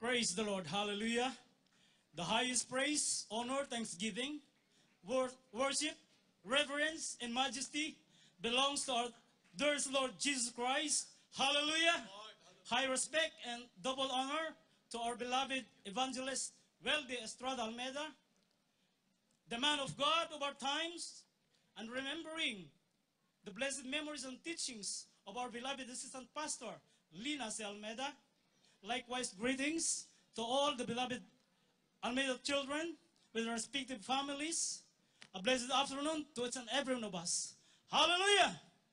Praise the Lord. Hallelujah. The highest praise, honor, thanksgiving, worship, reverence, and majesty belongs to our dear Lord Jesus Christ. Hallelujah. High respect and double honor to our beloved evangelist, Weldy Estrada Almeida, the man of God of our times, and remembering the blessed memories and teachings of our beloved assistant pastor, Lina C. Almeida. Likewise, greetings to all the beloved Almeida children with their respective families. A blessed afternoon to each and every one of us. Hallelujah!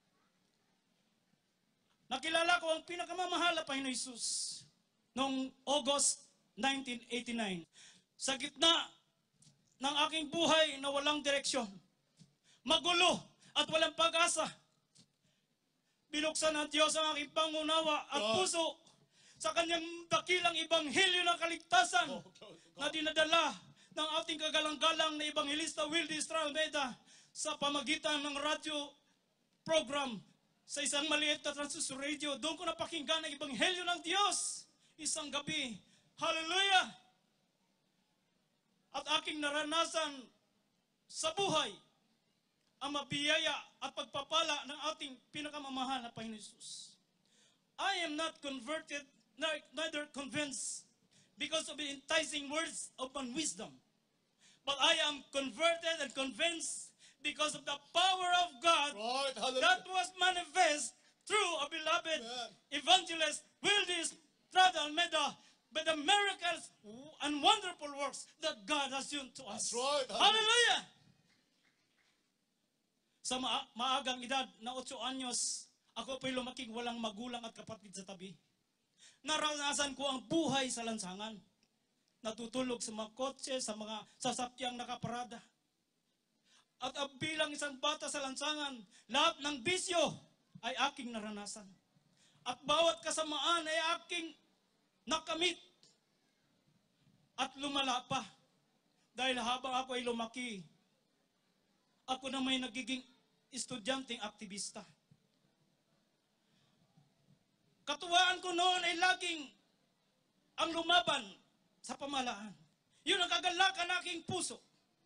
Nakilala ko ang pinakamamahal na Panginoon Jesus noong August 1989. Sa gitna ng aking buhay na walang direksyon, magulo at walang pag-asa, binuksan ng Diyos ang aking pangunawa at puso sa kanyang dakilang ebanghelyo ng kaligtasan na dinadala ng ating kagalang-galang na ebanghelista Weldy Estrada Almeida sa pamagitan ng radio program sa isang maliit na transistor radio. Doon ko napakinggan ang ebanghelyo ng Diyos isang gabi. Hallelujah! At aking naranasan sa buhay ang mabiyaya at pagpapala ng ating pinakamamahal na Panginoon Jesus. I am not converted, neither convinced because of the enticing words of wisdom, but I am converted and convinced because of the power of God that was manifest through a beloved evangelist, Weldy Estrada Almeida, by the miracles and wonderful works that God has shown to us. Hallelujah! Sa maagang edad na 8 anyos, ako po'y lumaking walang magulang at kapatid sa tabi. Naranasan ko ang buhay sa lansangan. Natutulog sa mga kotse, sa mga sasakyang nakaparada. At bilang isang bata sa lansangan, lahat ng bisyo ay aking naranasan. At bawat kasamaan ay aking nakamit at lumala pa. Dahil habang ako ay lumaki, ako na may nagiging estudyanteng aktivista. Katuwaan ko noon ay laging ang lumaban sa pamahalaan. Yun ang kagalakan ng aking puso.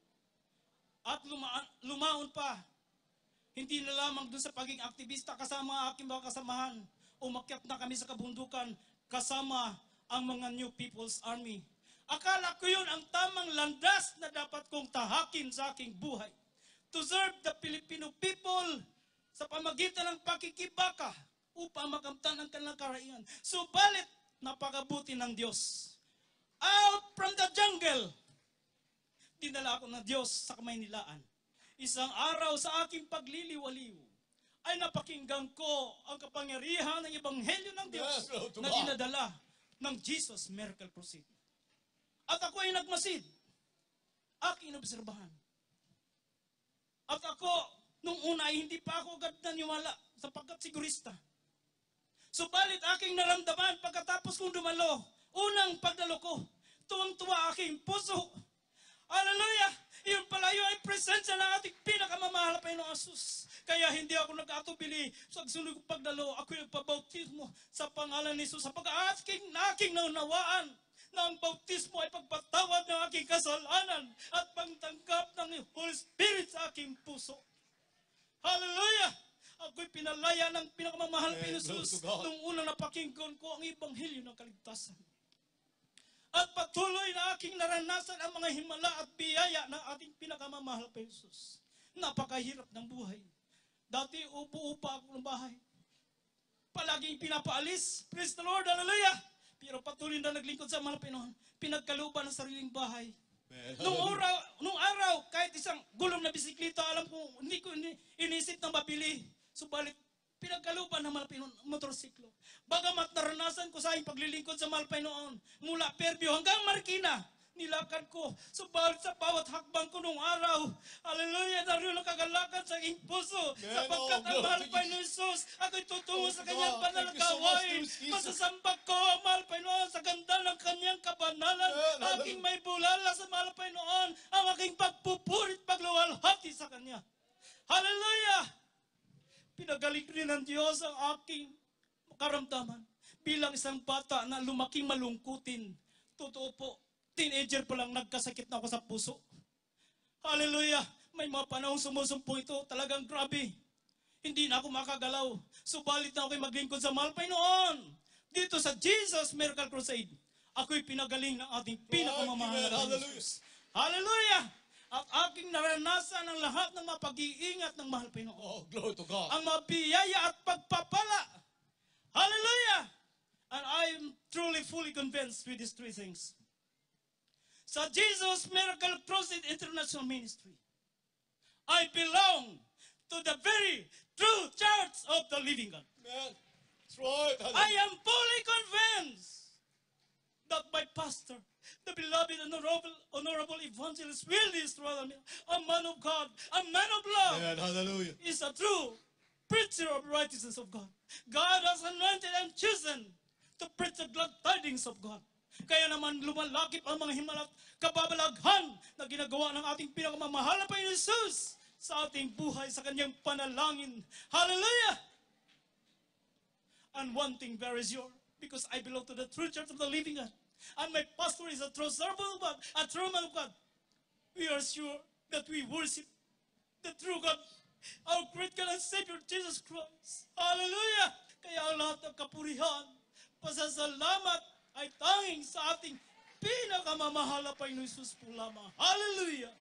At lumaon pa, hindi na lamang dun sa pagiging aktivista kasama ang aking mga kasamahan. Umakyat na kami sa kabundukan kasama ang mga New People's Army. Akala ko yun ang tamang landas na dapat kong tahakin sa aking buhay. To serve the Filipino people sa pamagitan ng pakikibaka upang makamtan ang kanilang karaihan. Subalit, napakabuti ng Diyos. Out from the jungle, dinala ako ng Diyos sa Kamaynilaan. Isang araw sa aking pagliliwaliw, ay napakinggan ko ang kapangyarihan ng ebanghelyo ng Diyos na dinadala ng Jesus Miracle Crusade. At ako ay nagmasid. Aking inobserbahan. At ako, nung una ay hindi pa ako agad naniwala sapagkat sigurista. Subalit aking naramdaman pagkatapos kong dumalo, unang pagdalo ko, tuwang-tuwa aking puso. Hallelujah! Iyon pala yun ay presensya ng ating pinakamamahal na Panginoong Jesus. Kaya hindi ako nag-atubili sa sunod kong pagdalo. Ako yung pabautismo sa pangalan ni Jesus. Sapagkat aking naunawaan na ang bautismo ay pagpatawad ng aking kasalanan at pagtanggap ng Holy Spirit sa aking puso. Hallelujah! Ako'y pinalaya ng pinakamamahal na Jesus nung unang napakinggan ko ang ebanghelyo ng kaligtasan. At patuloy na aking naranasan ang mga himala at biyaya ng ating pinakamamahal na Jesus. Napakahirap ng buhay. Dati upo-upa ako ng bahay. Palaging pinapaalis. Praise the Lord, hallelujah! Pero patuloy na naglingkod sa mga Pinoon. Pinagkaluban ng sariling bahay. Nung araw, kahit isang gulong na bisikleta, alam ko, hindi ko inisip na mabili. Subalit, pinagkaluban ng Malpinoon, motorsiklo. Bagamat naranasan ko sa aking paglilingkod sa Malpinoon, mula Fairview hanggang Marikina, nilakad ko. Subalit sa bawat hakbang ko nung araw, hallelujah, naroon ang kagalakan sa aking puso. Sapagkat ang Malpinoon Jesus, ako'y tutungo sa kanyang banal gawain. Masasambag ko ang Malpinoon sa ganda ng kanyang kabanalan. Aking may bulala sa Malpinoon, ang aking pagpupurit, pagluwalhati sa kanya. Hallelujah! Pinagaling rin ng Diyos ang aking karamdaman bilang isang bata na lumaking malungkutin Totoo po, teenager pa lang nagkasakit na ako sa puso. Hallelujah! May mga panahong sumusumpo ito, talagang grabe. Hindi na ako makagalaw. Subalit na ako'y maglingkod sa mahal Panginoon. Dito sa Jesus Miracle Crusade, ako'y pinagaling ng ating pinakamamahal na Jesus. Hallelujah! At aking naranasan ang lahat ng mga pag-iingat ng mahal Panginoon. Oh, glory to God. Ang mga biyaya at pagpapala. Hallelujah! And I am truly fully convinced with these three things. Sa Jesus Miracle Crusade International Ministry, I belong to the very true church of the living God. Amen. That's right. I am fully convinced that my pastor, the beloved and honorable evangelist Willis Rodamil, a man of God, a man of love, Amen. Hallelujah. is a true preacher of righteousness of God. God has anointed and chosen to preach the glad tidings of God. Kaya naman lumalakip ang mga himala at kababalaghan na ginagawa ng ating pinakamamahal na Panginoon Jesus sa ating buhay, sa kanyang panalangin. Hallelujah! And one thing very sure, because I belong to the true church of the living God, and my pastor is a true servant of God, a true man of God, we are sure that we worship the true God, our great God and Savior, Jesus Christ. Hallelujah! Kaya ang lahat ng kapurihan, pasasalamat ay tanging sa ating pinakamamahal na Panginoon Jesus po lamang. Hallelujah!